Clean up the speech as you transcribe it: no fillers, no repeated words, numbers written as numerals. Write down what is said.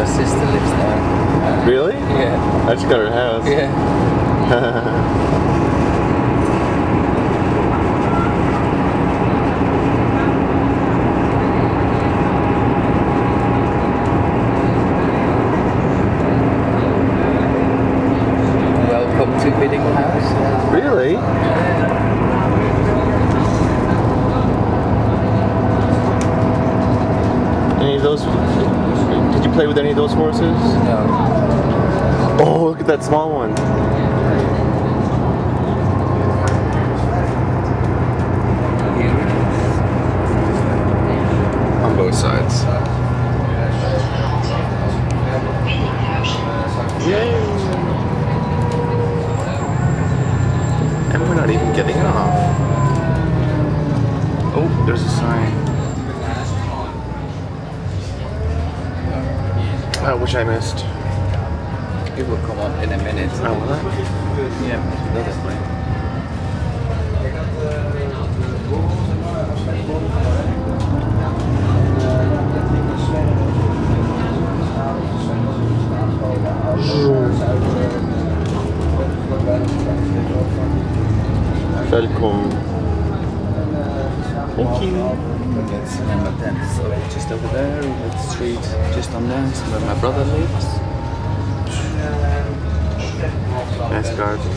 sister lives there. Really? Yeah. I just got her house. Yeah. Welcome to Biddinghuizen. Really? Any of those? Did you play with any of those horses? No. Oh, look at that small one. On both sides. Yay! And we're not even getting off. Oh, there's a sign. Which I missed. It will come up in a minute. Oh, will it? Yeah, that's fine. Welcome. Thank you. That's number 10. So just over there, the street just on there is where my brother lives. Nice garden.